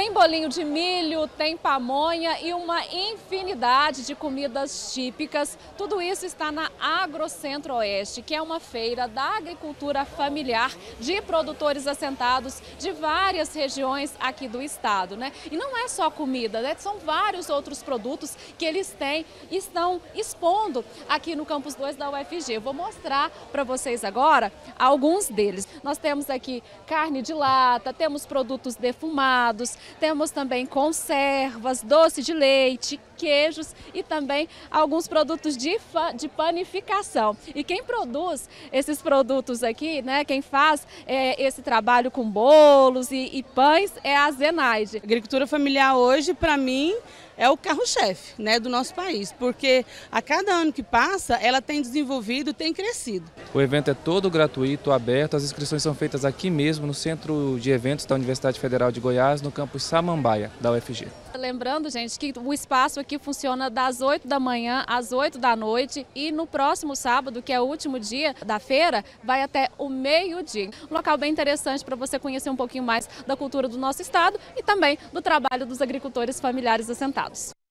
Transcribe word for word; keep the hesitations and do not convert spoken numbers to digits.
Tem bolinho de milho, tem pamonha e uma infinidade de comidas típicas. Tudo isso está na Agrocentro Oeste, que é uma feira da agricultura familiar de produtores assentados de várias regiões aqui do estado, né? E não é só comida, né? São vários outros produtos que eles têm e estão expondo aqui no Campus dois da U F G. Eu vou mostrar para vocês agora alguns deles. Nós temos aqui carne de lata, temos produtos defumados, temos também conservas, doce de leite, queijos e também alguns produtos de, de panificação. E quem produz esses produtos aqui, né, quem faz é, esse trabalho com bolos e, e pães é a Zenaide. A agricultura familiar hoje, para mim, é o carro-chefe, né, do nosso país, porque a cada ano que passa, ela tem desenvolvido, tem crescido. O evento é todo gratuito, aberto, as inscrições são feitas aqui mesmo, no Centro de Eventos da Universidade Federal de Goiás, no campus Samambaia, da U F G. Lembrando, gente, que o espaço aqui funciona das oito da manhã às oito da noite e no próximo sábado, que é o último dia da feira, vai até o meio-dia. Um local bem interessante para você conhecer um pouquinho mais da cultura do nosso estado e também do trabalho dos agricultores familiares assentados.